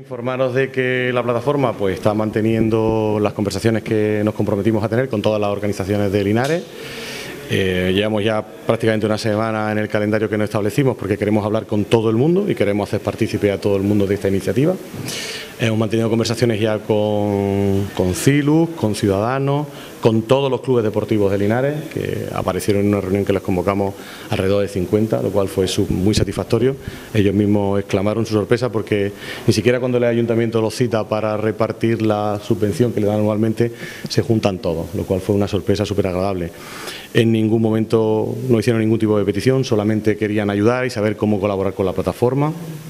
Informaros de que la plataforma pues está manteniendo las conversaciones que nos comprometimos a tener con todas las organizaciones de Linares. Llevamos ya prácticamente una semana en el calendario que nos establecimos porque queremos hablar con todo el mundo y queremos hacer partícipe a todo el mundo de esta iniciativa. Hemos mantenido conversaciones ya con CILUS, con Ciudadanos, con todos los clubes deportivos de Linares, que aparecieron en una reunión que les convocamos alrededor de 50, lo cual fue muy satisfactorio. Ellos mismos exclamaron su sorpresa porque ni siquiera cuando el ayuntamiento los cita para repartir la subvención que le dan anualmente se juntan todos, lo cual fue una sorpresa súper agradable. En ningún momento no hicieron ningún tipo de petición, solamente querían ayudar y saber cómo colaborar con la plataforma.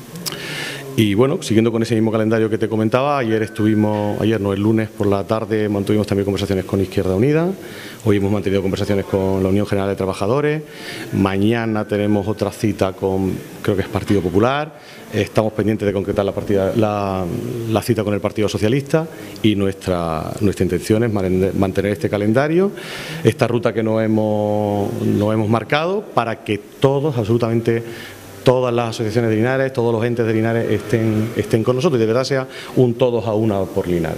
Y bueno, siguiendo con ese mismo calendario que te comentaba, el lunes por la tarde mantuvimos también conversaciones con Izquierda Unida, hoy hemos mantenido conversaciones con la Unión General de Trabajadores, mañana tenemos otra cita con, creo que es Partido Popular, estamos pendientes de concretar la cita con el Partido Socialista y nuestra intención es mantener este calendario, esta ruta que nos hemos marcado para que todos, absolutamente todas las asociaciones de Linares, todos los entes de Linares estén con nosotros y de verdad sea un todos a una por Linares.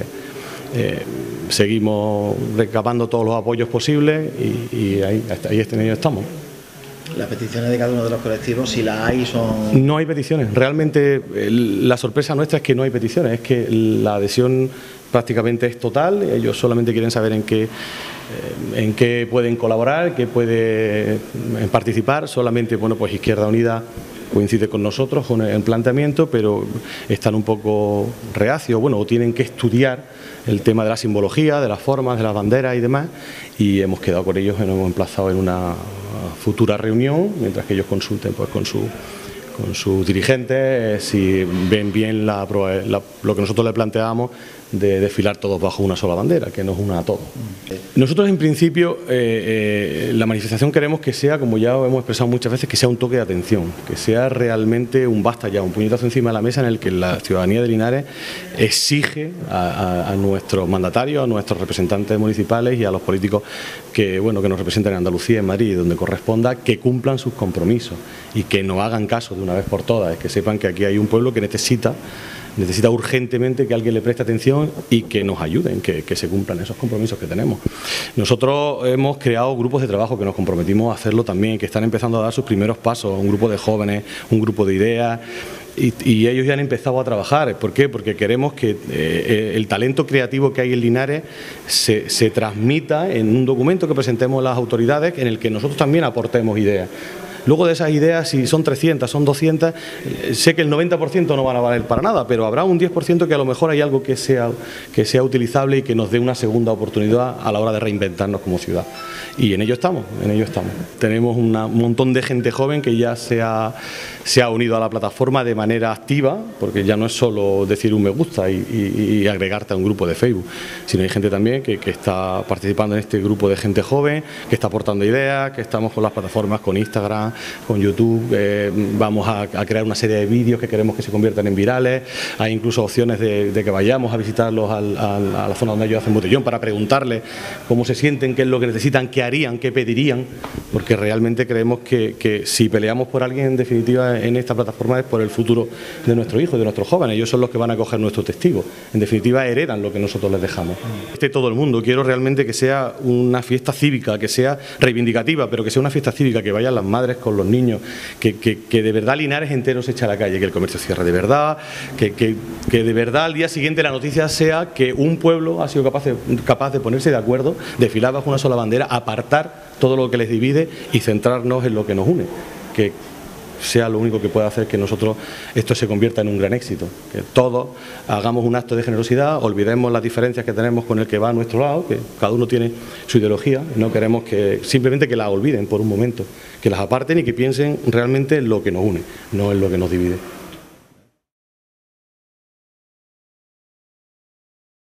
Seguimos recabando todos los apoyos posibles y ahí estamos. Las peticiones de cada uno de los colectivos, si las hay, son... No hay peticiones. Realmente la sorpresa nuestra es que no hay peticiones, es que la adhesión prácticamente es total. Ellos solamente quieren saber en qué pueden colaborar, qué pueden participar. Solamente, bueno, pues Izquierda Unida coincide con nosotros con el planteamiento, pero están un poco reacios, bueno, o tienen que estudiar el tema de la simbología, de las formas, de las banderas y demás, y hemos quedado con ellos, nos hemos emplazado en una futura reunión, mientras que ellos consulten pues con sus dirigentes, si ven bien lo que nosotros les planteamos de desfilar todos bajo una sola bandera, que nos una a todos. Nosotros en principio la manifestación queremos que sea, como ya hemos expresado muchas veces, que sea un toque de atención, que sea realmente un basta ya, un puñetazo encima de la mesa en el que la ciudadanía de Linares exige a nuestros mandatarios, a nuestros representantes municipales y a los políticos que nos representan en Andalucía, en Madrid, donde corresponda, que cumplan sus compromisos y que no hagan caso de una vez por todas, que sepan que aquí hay un pueblo que necesita urgentemente que alguien le preste atención y que nos ayuden, que se cumplan esos compromisos que tenemos. Nosotros hemos creado grupos de trabajo que nos comprometimos a hacerlo también, que están empezando a dar sus primeros pasos, un grupo de jóvenes, un grupo de ideas, y ellos ya han empezado a trabajar. ¿Por qué? Porque queremos que el talento creativo que hay en Linares se transmita en un documento que presentemos a las autoridades en el que nosotros también aportemos ideas. Luego de esas ideas, si son 300, son 200, sé que el 90% no van a valer para nada, pero habrá un 10% que a lo mejor hay algo que sea utilizable y que nos dé una segunda oportunidad a la hora de reinventarnos como ciudad. Y en ello estamos, Tenemos un montón de gente joven que ya se ha unido a la plataforma de manera activa, porque ya no es solo decir un me gusta y agregarte a un grupo de Facebook, sino hay gente también que está participando en este grupo de gente joven, que está aportando ideas, que estamos con las plataformas, con Instagram, con YouTube, vamos a crear una serie de vídeos que queremos que se conviertan en virales, hay incluso opciones de que vayamos a visitarlos a la zona donde ellos hacen botellón para preguntarles cómo se sienten, qué es lo que necesitan, qué harían, qué pedirían, porque realmente creemos que si peleamos por alguien, en definitiva, en esta plataforma es por el futuro de nuestros hijos, de nuestros jóvenes. Ellos son los que van a coger nuestros testigos, en definitiva heredan lo que nosotros les dejamos. Todo el mundo, quiero realmente que sea una fiesta cívica, que sea reivindicativa, pero que sea una fiesta cívica, que vayan las madres con los niños, que de verdad Linares entero se echa a la calle, que el comercio cierre de verdad, que de verdad al día siguiente la noticia sea que un pueblo ha sido capaz de ponerse de acuerdo, desfilar bajo una sola bandera, apartar todo lo que les divide y centrarnos en lo que nos une, que sea lo único que pueda hacer que esto se convierta en un gran éxito, que todos hagamos un acto de generosidad, olvidemos las diferencias que tenemos con el que va a nuestro lado, que cada uno tiene su ideología, no queremos simplemente que la olviden por un momento, que las aparten y que piensen realmente en lo que nos une, no en lo que nos divide.